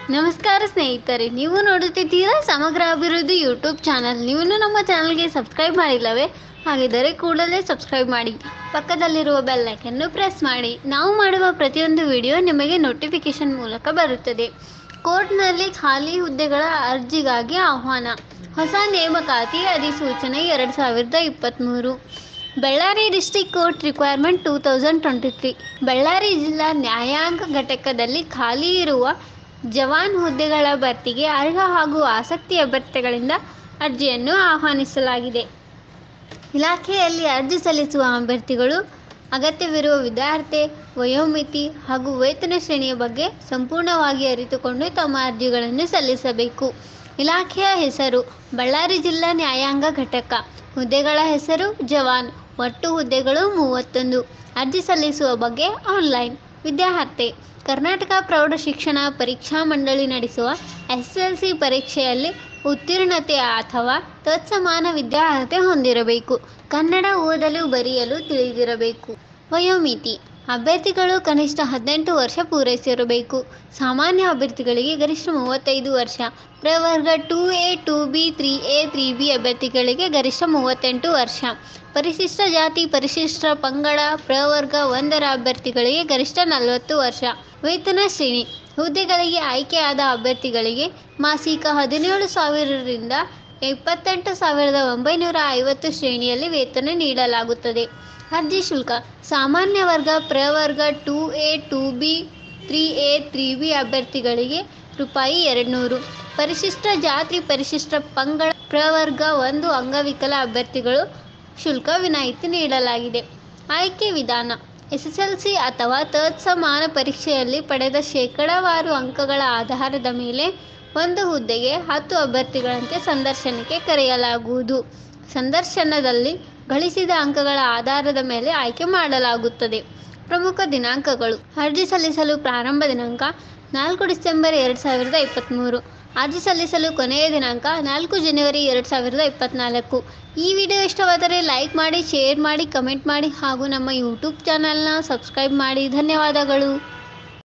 ನಮಸ್ಕಾರ ಸ್ನೇಹಿತರೆ, ನೀವು ನೋಡುತ್ತಿದ್ದೀರಾ ಸಮಗ್ರ ಅಭಿವೃದ್ಧಿ ಯೂಟ್ಯೂಬ್ ಚಾನಲ್. ನೀವು ನಮ್ಮ ಚಾನಲ್ಗೆ ಸಬ್ಸ್ಕ್ರೈಬ್ ಮಾಡಿಲ್ಲವೇ? ಹಾಗಿದ್ದರೆ ಕೂಡಲೇ ಸಬ್ಸ್ಕ್ರೈಬ್ ಮಾಡಿ, ಪಕ್ಕದಲ್ಲಿರುವ ಬೆಲ್ ಐಕನ್ನು ಪ್ರೆಸ್ ಮಾಡಿ. ನಾವು ಮಾಡುವ ಪ್ರತಿಯೊಂದು ವಿಡಿಯೋ ನಿಮಗೆ ನೋಟಿಫಿಕೇಶನ್ ಮೂಲಕ ಬರುತ್ತದೆ. ಕೋರ್ಟ್ನಲ್ಲಿ ಖಾಲಿ ಹುದ್ದೆಗಳ ಅರ್ಜಿಗಾಗಿ ಆಹ್ವಾನ. ಹೊಸ ನೇಮಕಾತಿ ಅಧಿಸೂಚನೆ 2023. Ballari district court requirement 2023. Ballari ಜಿಲ್ಲಾ ನ್ಯಾಯಾಂಗ ಘಟಕದಲ್ಲಿ ಖಾಲಿ ಇರುವ ಜವಾನ್ ಹುದ್ದೆಗಳ ಭರ್ತಿಗೆ ಅರ್ಹ ಹಾಗೂ ಆಸಕ್ತಿ ಅಭ್ಯರ್ಥಿಗಳಿಂದ ಅರ್ಜಿಯನ್ನು ಆಹ್ವಾನಿಸಲಾಗಿದೆ. ಇಲಾಖೆಯಲ್ಲಿ ಅರ್ಜಿ ಸಲ್ಲಿಸುವ ಅಭ್ಯರ್ಥಿಗಳು ಅಗತ್ಯವಿರುವ ವಿದ್ಯಾರ್ಹತೆ, ವಯೋಮಿತಿ ಹಾಗೂ ವೇತನ ಶ್ರೇಣಿಯ ಬಗ್ಗೆ ಸಂಪೂರ್ಣವಾಗಿ ಅರಿತುಕೊಂಡು ತಮ್ಮ ಅರ್ಜಿಗಳನ್ನು ಸಲ್ಲಿಸಬೇಕು. ಇಲಾಖೆಯ ಹೆಸರು: ಬಳ್ಳಾರಿ ಜಿಲ್ಲಾ ನ್ಯಾಯಾಂಗ ಘಟಕ. ಹುದ್ದೆಗಳ ಹೆಸರು: ಜವಾನ್. ಒಟ್ಟು ಹುದ್ದೆಗಳು 31. ಅರ್ಜಿ ಸಲ್ಲಿಸುವ ಬಗ್ಗೆ ಆನ್ಲೈನ್. ವಿದ್ಯಾರ್ಹತೆ: ಕರ್ನಾಟಕ ಪ್ರೌಢ ಶಿಕ್ಷಣ ಪರೀಕ್ಷಾ ಮಂಡಳಿ ನಡೆಸುವ SSLC ಪರೀಕ್ಷೆಯಲ್ಲಿ ಉತ್ತೀರ್ಣತೆ ಅಥವಾ ತತ್ಸಮಾನ ವಿದ್ಯಾರ್ಹತೆ ಹೊಂದಿರಬೇಕು. ಕನ್ನಡ ಓದಲು ಬರೆಯಲು ತಿಳಿದಿರಬೇಕು. ವಯೋಮಿತಿ: ಅಭ್ಯರ್ಥಿಗಳು ಕನಿಷ್ಠ 18 ವರ್ಷ ಪೂರೈಸಿರಬೇಕು. ಸಾಮಾನ್ಯ ಅಭ್ಯರ್ಥಿಗಳಿಗೆ ಗರಿಷ್ಠ 35 ವರ್ಷ. ಪ್ರವರ್ಗ 2A, 2B, 3A, 3B ಅಭ್ಯರ್ಥಿಗಳಿಗೆ ಗರಿಷ್ಠ 38 ವರ್ಷ. ಪರಿಶಿಷ್ಟ ಜಾತಿ, ಪರಿಶಿಷ್ಟ ಪಂಗಡ, ಪ್ರವರ್ಗ 1ರ ಅಭ್ಯರ್ಥಿಗಳಿಗೆ ಗರಿಷ್ಠ 40 ವರ್ಷ. ವೇತನ ಶ್ರೇಣಿ: ಹುದ್ದೆಗಳಿಗೆ ಆಯ್ಕೆಯಾದ ಅಭ್ಯರ್ಥಿಗಳಿಗೆ ಮಾಸಿಕ 17,000 ರಿಂದ 28,950 ಶ್ರೇಣಿಯಲ್ಲಿ ವೇತನ ನೀಡಲಾಗುತ್ತದೆ. ಅರ್ಜಿ ಶುಲ್ಕ: ಸಾಮಾನ್ಯ ವರ್ಗ, ಪ್ರವರ್ಗ 2A, 2B, 3A, 3B ಅಭ್ಯರ್ಥಿಗಳಿಗೆ ₹200. ಪರಿಶಿಷ್ಟ ಜಾತಿ, ಪರಿಶಿಷ್ಟ ಪಂಗಡ, ಪ್ರವರ್ಗ 1 ಅಂಗವಿಕಲ ಅಭ್ಯರ್ಥಿಗಳು ಶುಲ್ಕ ವಿನಾಯಿತಿ ನೀಡಲಾಗಿದೆ. ಆಯ್ಕೆ ವಿಧಾನ: SSLC ಅಥವಾ ತತ್ಸಮಾನ ಪರೀಕ್ಷೆಯಲ್ಲಿ ಪಡೆದ ಶೇಕಡಾವಾರು ಅಂಕಗಳ ಆಧಾರದ ಮೇಲೆ ಒಂದು ಹುದ್ದೆಗೆ 10 ಅಭ್ಯರ್ಥಿಗಳಂತೆ ಸಂದರ್ಶನಕ್ಕೆ ಕರೆಯಲಾಗುವುದು. ಸಂದರ್ಶನದಲ್ಲಿ ಗಳಿಸಿದ ಅಂಕಗಳ ಆಧಾರದ ಮೇಲೆ ಆಯ್ಕೆ ಮಾಡಲಾಗುತ್ತದೆ. ಪ್ರಮುಖ ದಿನಾಂಕಗಳು: ಅರ್ಜಿ ಸಲ್ಲಿಸಲು ಪ್ರಾರಂಭ ದಿನಾಂಕ 4 ಡಿಸೆಂಬರ್ 2023. ಅರ್ಜಿ ಸಲ್ಲಿಸಲು ಕೊನೆಯ ದಿನಾಂಕ 4 ಜನವರಿ 2024. ಈ ವಿಡಿಯೋ ಇಷ್ಟವಾದರೆ ಲೈಕ್ ಮಾಡಿ, ಶೇರ್ ಮಾಡಿ, ಕಮೆಂಟ್ ಮಾಡಿ ಹಾಗೂ ನಮ್ಮ ಯೂಟ್ಯೂಬ್ ಚಾನಲ್ನ ಸಬ್ಸ್ಕ್ರೈಬ್ ಮಾಡಿ. ಧನ್ಯವಾದಗಳು.